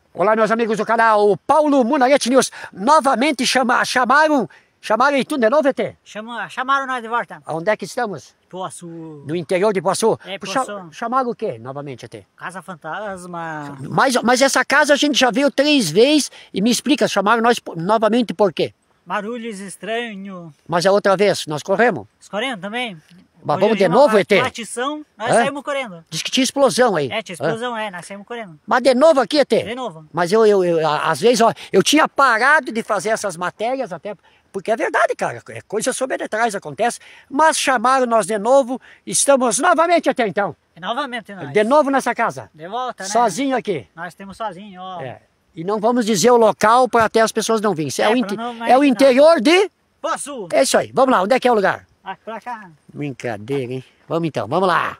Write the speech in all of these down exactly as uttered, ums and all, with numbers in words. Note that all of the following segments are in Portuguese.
Olá, meus amigos do canal Paulo Munarete News. Novamente chama, chamaram, chamaram e tudo de novo, E T? Chama, chamaram nós de volta. Onde é que estamos? Poço. No interior de Poçu. É, Poçu. Cha, chamaram o quê, novamente, E T? Casa Fantasma. Mas, mas essa casa a gente já viu três vezes e me explica, chamaram nós novamente por quê? Barulhos estranhos. Mas a outra vez, nós corremos? Correndo também. Mas vamos de novo, E T? Latição, nós é? saímos correndo. Diz que tinha explosão aí. É, tinha explosão, é, é nós saímos correndo. Mas de novo aqui, E T? De novo. Mas eu, eu, eu, às vezes, ó, eu tinha parado de fazer essas matérias até... Porque é verdade, cara, é coisa sobrenaturais acontece. Mas chamaram nós de novo, estamos novamente até então. E novamente nós. De novo nessa casa. De volta, né? Sozinho aqui. Nós temos sozinho, ó. É. E não vamos dizer o local para até as pessoas não virem. É, é, o, inte não, é o interior de... Poço. É isso aí, vamos lá, onde é que é o lugar? Aqui pra cá. Brincadeira, hein? Vamos então, vamos lá.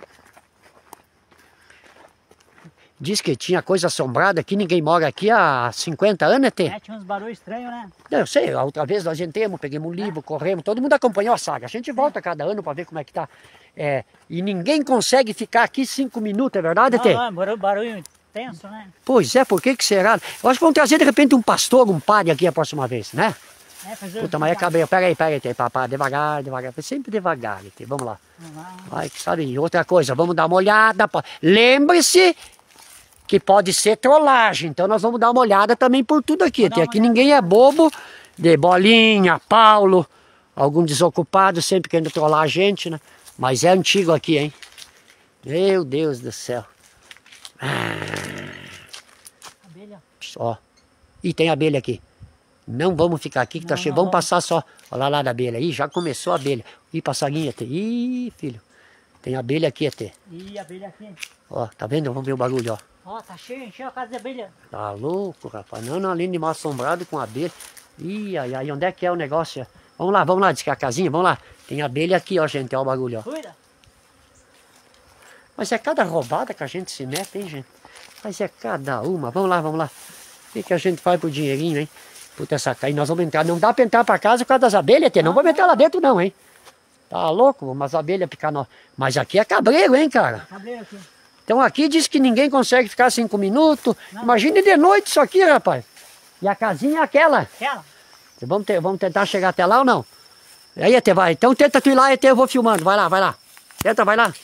Diz que tinha coisa assombrada aqui, ninguém mora aqui há cinquenta anos, E T? É, tinha uns barulhos estranhos, né? Eu sei, a outra vez nós entramos, pegamos um livro, corremos, todo mundo acompanhou a saga. A gente volta cada ano para ver como é que tá. É, e ninguém consegue ficar aqui cinco minutos, é verdade, E T? Não, não, barulho, barulho tenso, né? Pois é, por que que será? Eu acho que vão trazer de repente um pastor, um padre aqui a próxima vez, né? É, fazer Puta, mas acabei, pera aí, pera aí, papá, devagar, devagar, sempre devagar, E T, vamos lá. Vamos lá. Vai, que sabe, outra coisa, vamos dar uma olhada. Lembre-se que pode ser trollagem, então nós vamos dar uma olhada também por tudo aqui. Tem aqui ninguém é bobo, de Bolinha, Paulo, algum desocupado sempre querendo trollar a gente, né? Mas é antigo aqui, hein? Meu Deus do céu. Ah. Abelha. Ó, e tem abelha aqui. Não vamos ficar aqui que tá cheio, vamos passar só. Olha lá, lá da abelha, aí já começou a abelha. Ih, passarinho, E T. Ih, filho, tem abelha aqui, E T. Ih, abelha aqui. Ó, tá vendo? Vamos ver o barulho, ó. Ó, tá cheio, encheu a casa de abelha. Tá louco, rapaz. Não, não, ali de mal assombrado com abelha. Ih, ai, ai, onde é que é o negócio? Vamos lá, vamos lá, diz que é a casinha, vamos lá. Tem abelha aqui, ó, gente, ó o bagulho, ó. Cuida. Mas é cada roubada que a gente se mete, hein, gente? Mas é cada uma. Vamos lá, vamos lá. O que que a gente faz pro dinheirinho, hein? Puta, essa aí nós vamos entrar. Não dá pra entrar pra casa por causa das abelhas, Tê. Não, não vamos entrar lá dentro, não, hein? Tá louco? Umas abelhas picar no... Mas aqui é cabreiro, hein, cara? Cabreiro aqui. Então aqui diz que ninguém consegue ficar cinco minutos. Não. Imagine de noite isso aqui, rapaz. E a casinha é aquela. Aquela? Vamos, ter, vamos tentar chegar até lá ou não? Aí, E T, vai. Então tenta tu ir lá, E T, eu vou filmando. Vai lá, vai lá. Tenta, vai lá.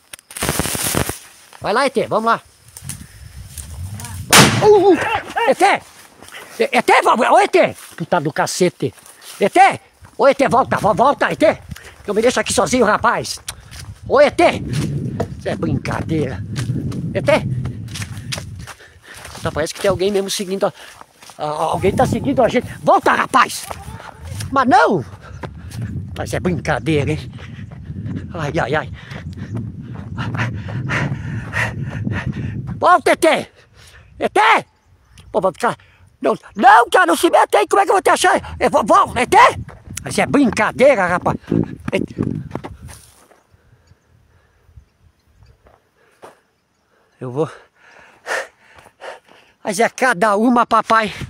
Vai lá, E T, vamos lá. Uh, uh. E T! E T, ô E T! Puta do cacete. E T! Ô E T, volta, volta, E T! Eu me deixo aqui sozinho, rapaz. Ô E T! Isso é brincadeira. E T! Puta, parece que tem alguém mesmo seguindo. A... Alguém tá seguindo a gente. Volta, rapaz! Mas não! Mas é brincadeira, hein? Ai, ai, ai. Volta, E T! E T! Pô, vai ficar... Não, não, cara, não se mete aí, como é que eu vou te achar? Eu vou, vou, E T! Mas é brincadeira, rapaz. E T... Eu vou... Mas é cada uma, papai.